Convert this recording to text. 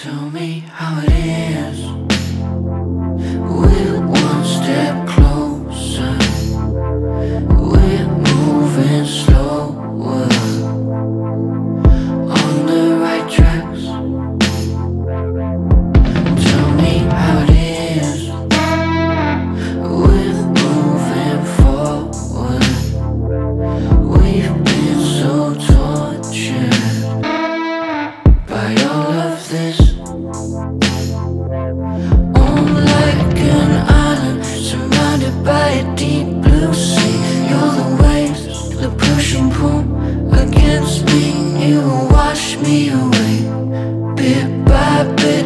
Tell me how it is. We're one step closer. We're moving slower on the right tracks. Tell me how it is. We're moving forward. We've been so tortured by all of this. On like an island, surrounded by a deep blue sea. You're the waves, the push and pull against me. You will wash me away, bit by bit.